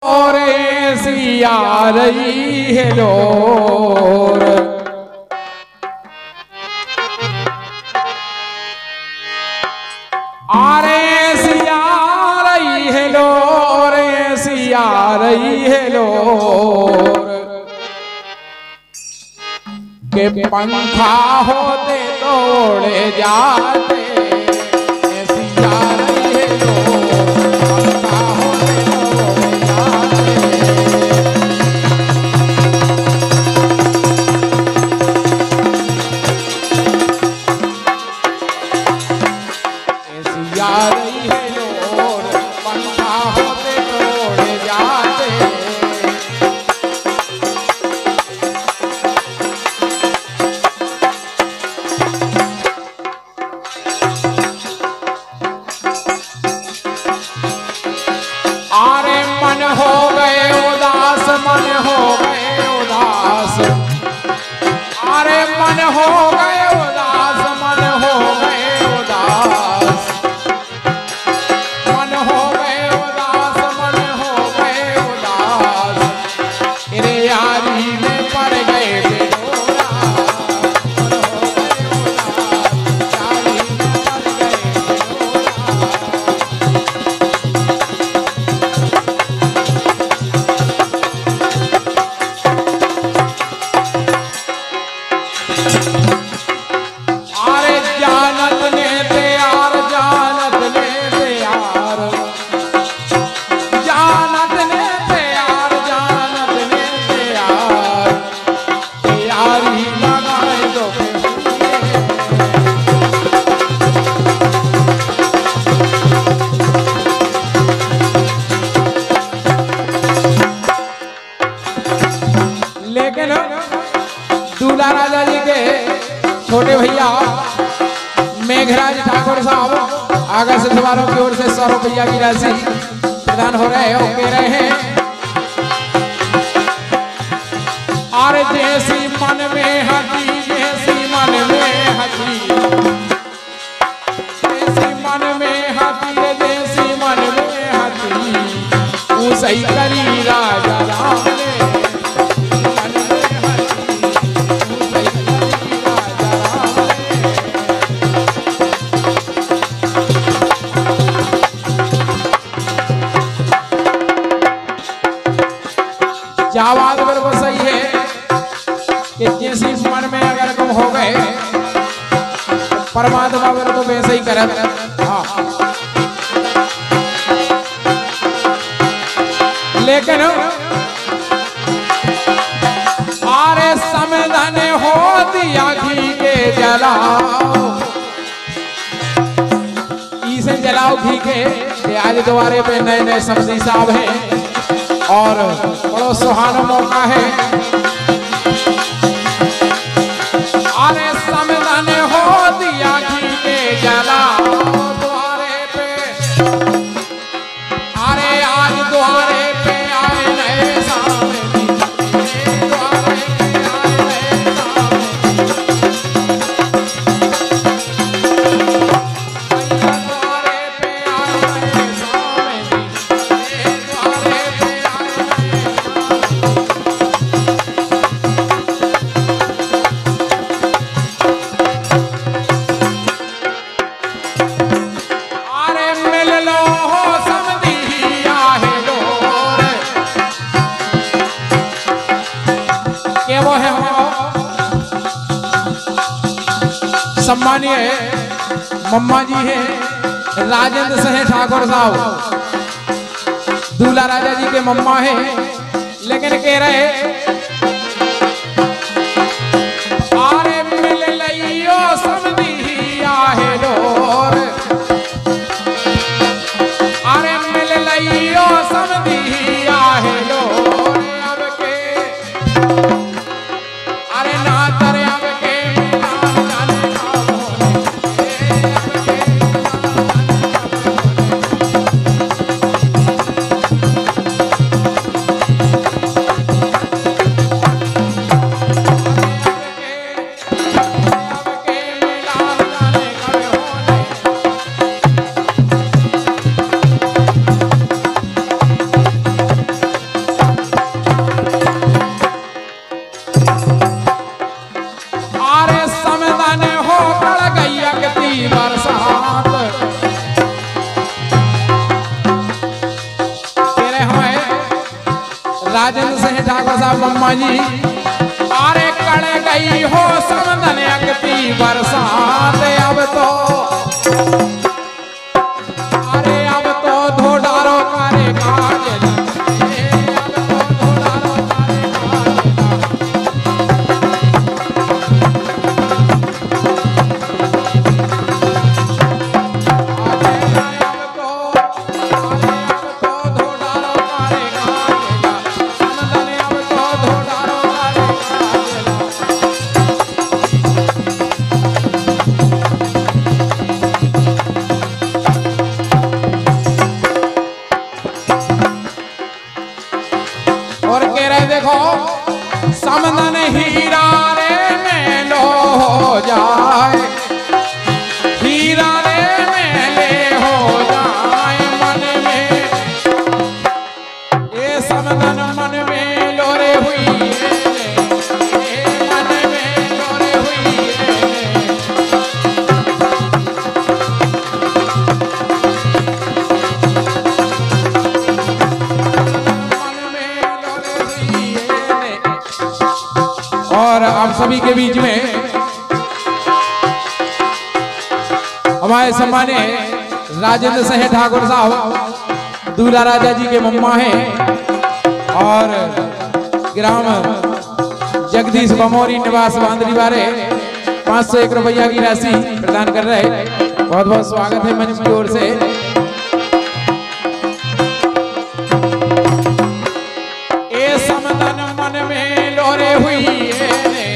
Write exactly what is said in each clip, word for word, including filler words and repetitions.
और ऐसी आ रही है लोर, आरे ऐसी आ रही है लोर, ऐसी आ रही है लोर के पंखा होते तो उड़े जाते। छोटे भैया मेघराज ठाकुर साहब आगे से सवारों की ओर से सौ रुपया की राशि प्रदान हो रहे हो कह रहे हैं। और जैसी मन में हती, जैसी मन में हती, जैसी मन में हती, जैसी मन में हती, उसे करी राजा राम ने। आवाज बिल्कुल सही है कि जैसी मन में अगर तुम हो गए परमात्मा मेरे को वैसे ही करत। हाँ लेकिन आरे समझन हो दिया घी के जलाओ, इसे जलाओ घी के। आज दोबारे पे नए नए सब्जी साहब हैं और बड़ा सुहाना मौका है। अरे समझन हो दिया घी के जलाओ द्वारे पे, अरे आज द्वारे पे आए नए सामने, द्वारे पे आए नए सामने, द्वारे पे आए नए सामने, द्वारे पे सम्मानीय मम्मा जी हैं राजेंद्र सिंह ठाकुर साहब, दूल्हा राजा जी के मम्मा हैं। लेकिन कह रहे आरे मिल लियो समझी आहे डोर, आरे मिल लियो समझी आहे डोर, अब के अरे ना तरे अब के राजेंद्र सिंह ठाकुर साहब मम्मा जी। अरे कड़ गई हो समदन अगती बरसात अब तो, अरे अब तो धोडारो करे काज समदन हीरा रे मेलो हो जाए, हीरा रे मेले हो जाए मन में, ये समदन मन में लोरे हुई है, मन में लोरे हुई है। मन में लोरे हुई है। और आप सभी के बीच में हमारे सम्मान्य राजेंद्र सिंह ठाकुर साहब दूल्हा राजा जी के मम्मा हैं और ग्राम जगदीश बमोरी निवास बांदरी वाले पाँच सौ एक रुपया की राशि प्रदान कर रहे हैं। बहुत बहुत स्वागत है मंच की ओर से। ए समदन मन में लोरे हुई है,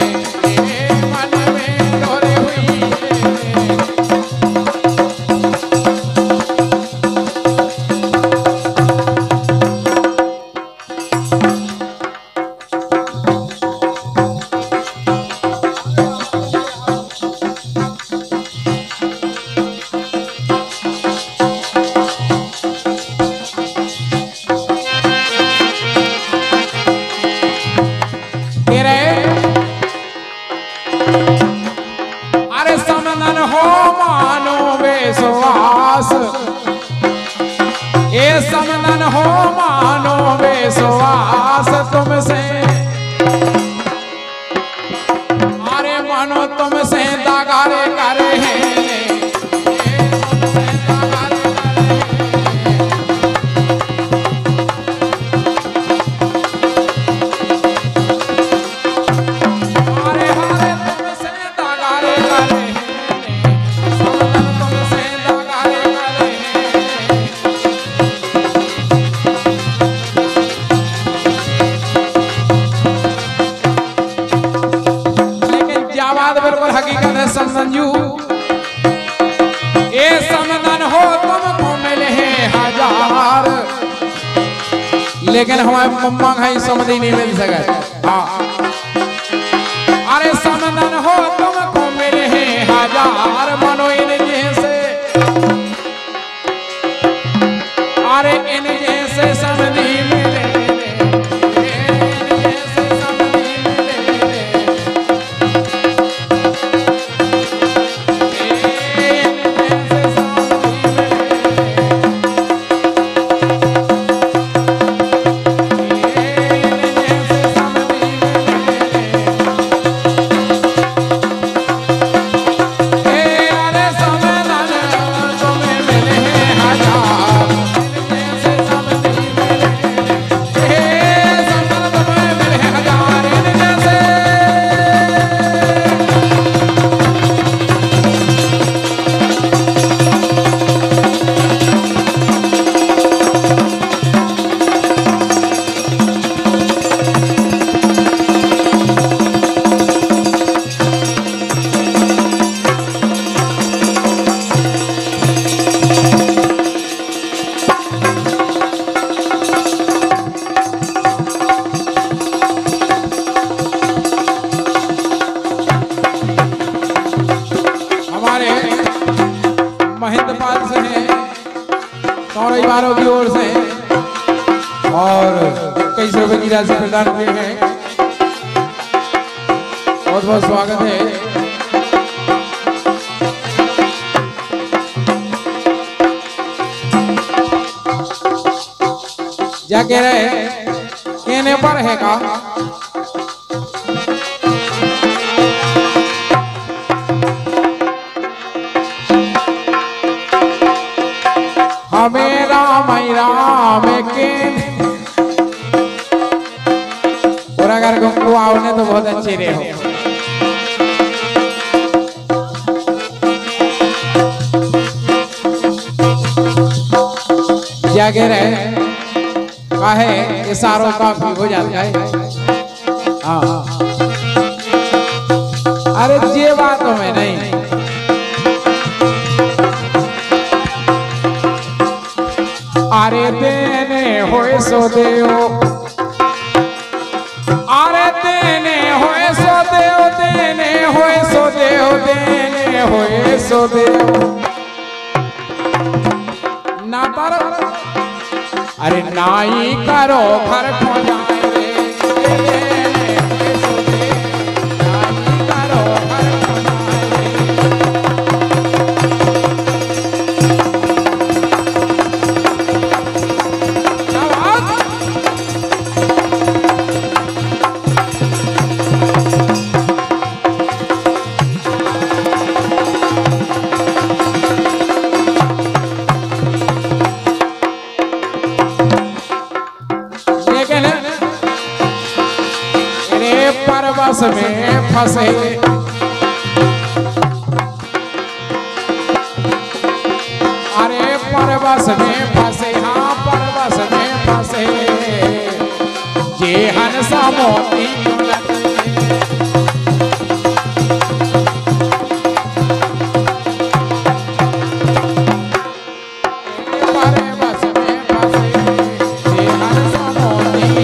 ये समदन हो मानो विश्वास तुमसे, अरे मानो तुमसे दागारे करे हैं, हकीकत है समझू। ये समदन हो तुमको मिले हैं हजार, लेकिन हमारे मम्मा कहीं समझी नहीं मिल सके। हाँ अरे समदन हो तुमको मिले हैं हजार, मनो इन जैसे, अरे इन जैसे समझी मिले, परिवारों की ओर से और कई सौ रुपए की राशि प्रदान किए हैं। बहुत बहुत स्वागत है। क्या कह रहे हैं? कहने पर है का हमें राम राम के और अगर गंगू आओने तो बहुत अच्छे रहे हो। क्या कह रहे काहे इशारों का भी हो जाता है। हाँ अरे ये बातों में नहीं अरे देने होए सो देओ अरे देने होए सो देओ देने होए सो देओ देने होए सो देओ ना तर अरे नाई करो घर को जाए रे देने होए सो दे नाई करो घर को जाए परवश में फंसे अरे परवश में फंसे हाँ परवश में फंसे ये हंसा मोती परवश में फंसे ये हंसा मोती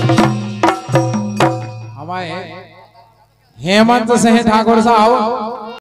हेमंत सिंह ठाकुर साहब